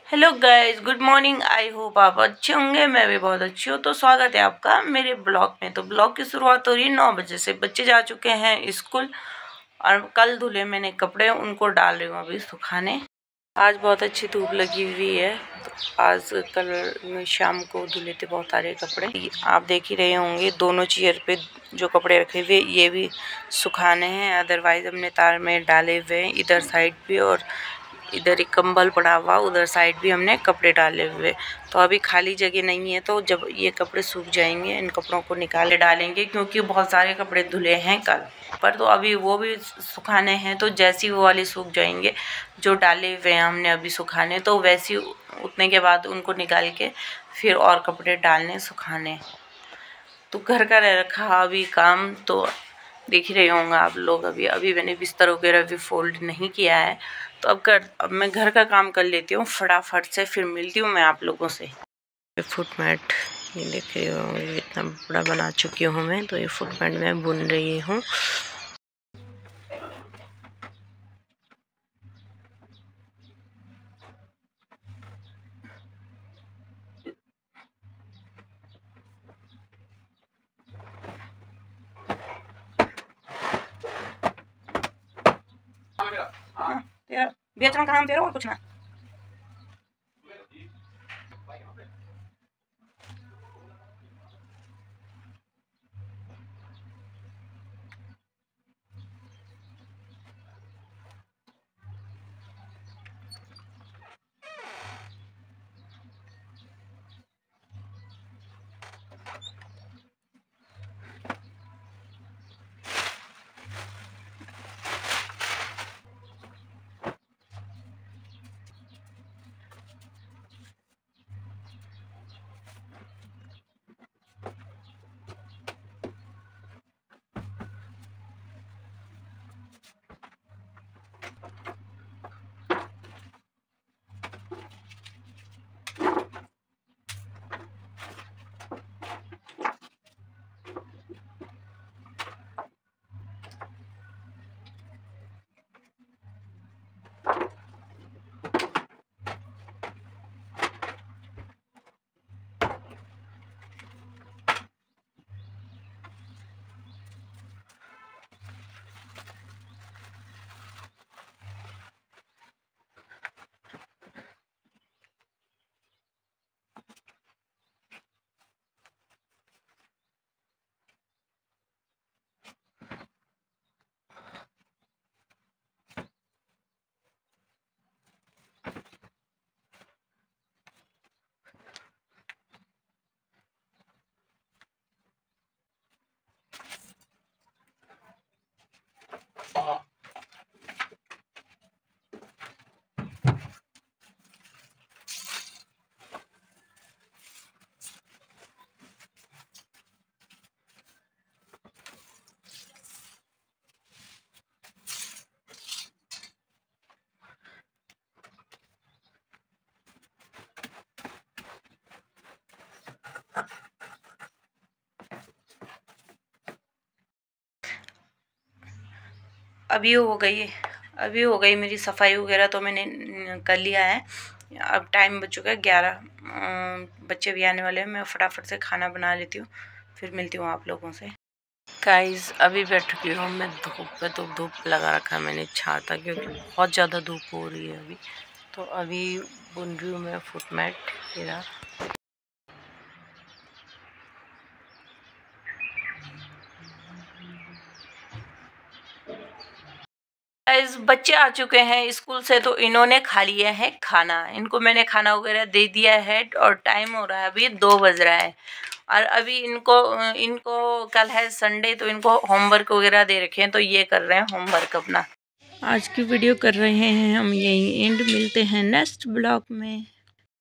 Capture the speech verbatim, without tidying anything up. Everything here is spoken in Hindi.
Hello guys, good morning. I hope आप अच्छे होंगे, मैं भी बहुत अच्छी हूँ। तो स्वागत है आपका मेरे ब्लॉग में। तो ब्लॉग की शुरुआत हो रही है नौ बजे से। बच्चे जा चुके हैं स्कूल और कल धुले मैंने कपड़े, उनको डाल रही हूँ अभी सुखाने। आज बहुत अच्छी धूप लगी हुई है। तो आज कल शाम को धुले थे बहुत सारे कपड़े। आप देख ही रहे होंगे दोनों चेयर पे जो कपड़े रखे हुए ये भी सुखाने हैं। अदरवाइज हमने तार में डाले हुए हैं इधर साइड भी, और इधर एक कंबल पड़ा हुआ, उधर साइड भी हमने कपड़े डाले हुए। तो अभी खाली जगह नहीं है, तो जब ये कपड़े सूख जाएंगे इन कपड़ों को निकाल डालेंगे, क्योंकि बहुत सारे कपड़े धुले हैं कल पर। तो अभी वो भी सुखाने हैं। तो जैसी वो वाले सूख जाएंगे जो डाले हुए हैं हमने अभी सुखाने, तो वैसी उतने के बाद उनको निकाल के फिर और कपड़े डालने सुखाने। तो घर का रह रखा अभी काम तो देख ही रहे होंगे आप लोग। अभी अभी मैंने बिस्तर वगैरह भी फोल्ड नहीं किया है। तो अब कर अब मैं घर का काम कर लेती हूँ फटाफट से, फिर मिलती हूँ मैं आप लोगों से। फुट मैट ये देख रही हूँ, ये इतना बड़ा बना चुकी हूँ मैं। तो ये फुट मैट मैं बुन रही हूँ। तेरा बेचना काम तेरा और कुछ ना। अभी हो गई अभी हो गई मेरी सफाई वगैरह, तो मैंने कर लिया है। अब टाइम बच चुका है ग्यारह। बच्चे भी आने वाले हैं। मैं फटाफट से खाना बना लेती हूँ, फिर मिलती हूँ आप लोगों से। गाइस अभी बैठ चुकी हूँ मैं धूप पे। तो धूप लगा रखा है मैंने छाता, क्योंकि बहुत ज़्यादा धूप हो रही है अभी। तो अभी बुन रही हूँ मैं फुट मैट। मेरा गाइस बच्चे आ चुके हैं स्कूल से, तो इन्होंने खा लिया है खाना। इनको मैंने खाना वगैरह दे दिया है, और टाइम हो रहा है अभी दो बज रहा है। और अभी इनको इनको कल है संडे, तो इनको होमवर्क वगैरह दे रखे हैं, तो ये कर रहे हैं होमवर्क अपना। आज की वीडियो कर रहे हैं हम यही एंड। मिलते हैं नेक्स्ट ब्लॉग में।